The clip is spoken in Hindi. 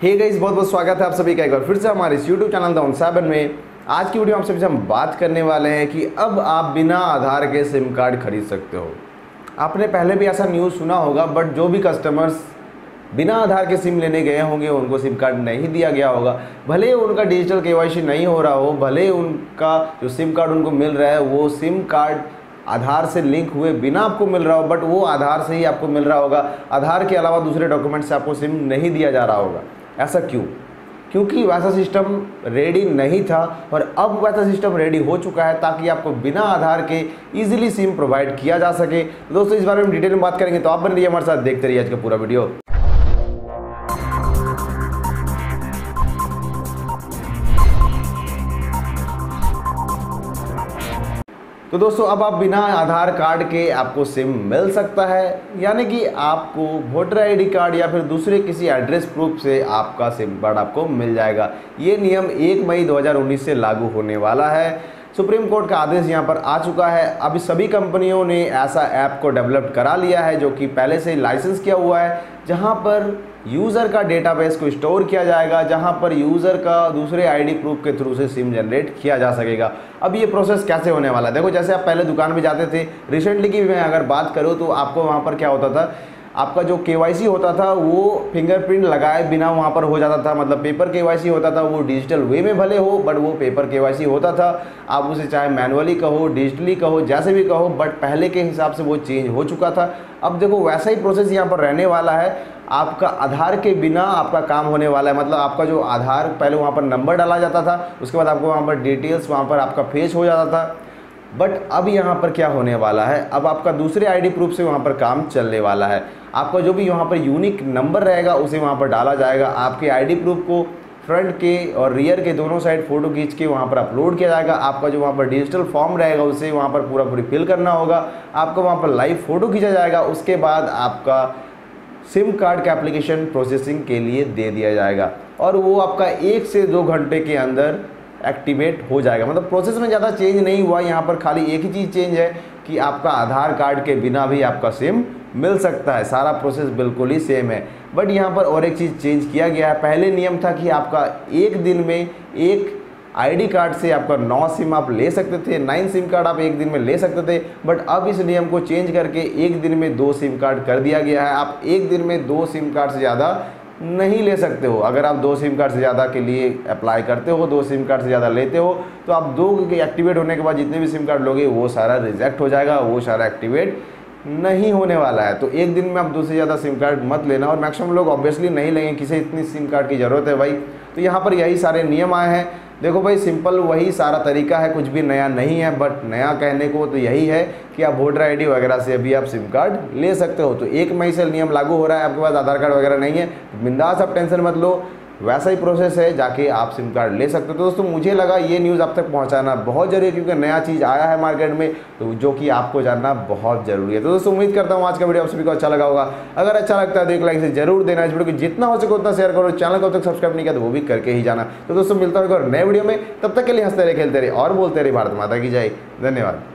हे गाइस, बहुत बहुत स्वागत है आप सभी का एक बार फिर से हमारे इस यूट्यूब चैनल Namaskar में। आज की वीडियो आपसे हम बात करने वाले हैं कि अब आप बिना आधार के सिम कार्ड खरीद सकते हो। आपने पहले भी ऐसा न्यूज़ सुना होगा, बट जो भी कस्टमर्स बिना आधार के सिम लेने गए होंगे उनको सिम कार्ड नहीं दिया गया होगा। भले उनका डिजिटल केवाईसी नहीं हो रहा हो, भले उनका जो सिम कार्ड उनको मिल रहा है वो सिम कार्ड आधार से लिंक हुए बिना आपको मिल रहा हो, बट वो आधार से ही आपको मिल रहा होगा। आधार के अलावा दूसरे डॉक्यूमेंट से आपको सिम नहीं दिया जा रहा होगा। ऐसा क्यों? क्योंकि वैसा सिस्टम रेडी नहीं था और अब वैसा सिस्टम रेडी हो चुका है ताकि आपको बिना आधार के इजीली सिम प्रोवाइड किया जा सके। दोस्तों, इस बारे में डिटेल में बात करेंगे, तो आप बने रहिए हमारे साथ, देखते रहिए आज का पूरा वीडियो। तो दोस्तों, अब आप बिना आधार कार्ड के आपको सिम मिल सकता है, यानी कि आपको वोटर आईडी कार्ड या फिर दूसरे किसी एड्रेस प्रूफ से आपका सिम कार्ड आपको मिल जाएगा। ये नियम 1 मई 2019 से लागू होने वाला है। सुप्रीम कोर्ट का आदेश यहाँ पर आ चुका है। अभी सभी कंपनियों ने ऐसा ऐप को डेवलप करा लिया है जो कि पहले से लाइसेंस किया हुआ है, जहाँ पर यूज़र का डेटाबेस को स्टोर किया जाएगा, जहाँ पर यूज़र का दूसरे आईडी प्रूफ के थ्रू से सिम जनरेट किया जा सकेगा। अब ये प्रोसेस कैसे होने वाला है? देखो, जैसे आप पहले दुकान में जाते थे, रिसेंटली की मैं अगर बात करूँ तो आपको वहाँ पर क्या होता था, आपका जो केवाईसी होता था वो फिंगरप्रिंट लगाए बिना वहाँ पर हो जाता था। मतलब पेपर केवाईसी होता था, वो डिजिटल वे में भले हो, बट वो पेपर केवाईसी होता था। आप उसे चाहे मैनुअली कहो, डिजिटली कहो, जैसे भी कहो, बट पहले के हिसाब से वो चेंज हो चुका था। अब देखो, वैसा ही प्रोसेस यहाँ पर रहने वाला है। आपका आधार के बिना आपका काम होने वाला है। मतलब आपका जो आधार, पहले वहाँ पर नंबर डाला जाता था, उसके बाद आपको वहाँ पर डिटेल्स वहाँ पर आपका फेच हो जाता था। बट अब यहाँ पर क्या होने वाला है, अब आपका दूसरे आईडी प्रूफ से वहाँ पर काम चलने वाला है। आपका जो भी वहाँ पर यूनिक नंबर रहेगा उसे वहाँ पर डाला जाएगा। आपके आईडी प्रूफ को फ्रंट के और रियर के दोनों साइड फ़ोटो खींच के वहाँ पर अपलोड किया जाएगा। आपका जो वहाँ पर डिजिटल फॉर्म रहेगा उसे वहाँ पर पूरी फिल करना होगा। आपको वहाँ पर लाइव फ़ोटो खींचा जाएगा। उसके बाद आपका सिम कार्ड का एप्लीकेशन प्रोसेसिंग के लिए दे दिया जाएगा और वो आपका 1 से 2 घंटे के अंदर एक्टिवेट हो जाएगा। मतलब प्रोसेस में ज़्यादा चेंज नहीं हुआ। यहाँ पर खाली एक ही चीज़ चेंज है कि आपका आधार कार्ड के बिना भी आपका सिम मिल सकता है। सारा प्रोसेस बिल्कुल ही सेम है। बट यहाँ पर और एक चीज़ चेंज किया गया है। पहले नियम था कि आपका एक दिन में एक आईडी कार्ड से आपका 9 सिम आप ले सकते थे, 9 सिम कार्ड आप एक दिन में ले सकते थे। बट अब इस नियम को चेंज करके एक दिन में 2 सिम कार्ड कर दिया गया है। आप एक दिन में 2 सिम कार्ड से ज़्यादा नहीं ले सकते हो। अगर आप 2 सिम कार्ड से ज़्यादा के लिए अप्लाई करते हो, 2 सिम कार्ड से ज़्यादा लेते हो, तो आप 2 के एक्टिवेट होने के बाद जितने भी सिम कार्ड लोगे वो सारा रिजेक्ट हो जाएगा, वो सारा एक्टिवेट नहीं होने वाला है। तो एक दिन में आप 2 से ज़्यादा सिम कार्ड मत लेना। और मैक्सिमम लोग ऑब्वियसली नहीं लेंगे, किसे इतनी सिम कार्ड की ज़रूरत है भाई। तो यहाँ पर यही सारे नियम आए हैं। देखो भाई, सिंपल वही सारा तरीका है, कुछ भी नया नहीं है। बट नया कहने को तो यही है कि आप वोटर आईडी वगैरह से अभी आप सिम कार्ड ले सकते हो। तो 1 मई से नियम लागू हो रहा है। आपके पास आधार कार्ड वगैरह नहीं है, बिंदास आप टेंशन मत लो, वैसा ही प्रोसेस है, जाके आप सिम कार्ड ले सकते हो। तो दोस्तों, मुझे लगा ये न्यूज़ आप तक पहुंचाना बहुत ज़रूरी है, क्योंकि नया चीज़ आया है मार्केट में, तो जो कि आपको जानना बहुत ज़रूरी है। तो दोस्तों, उम्मीद करता हूँ आज का वीडियो आप सभी को अच्छा लगा होगा। अगर अच्छा लगता है तो एक लाइक से जरूर देना। इस वीडियो को जितना हो सके उतना शेयर करो। चैनल को अब तक सब्सक्राइब नहीं किया तो वो भी करके ही जाना। तो दोस्तों, मिलता है एक और नए वीडियो में। तब तक के लिए हंसते रहे, खेलते रहे और बोलते रहे भारत माता की जय। धन्यवाद।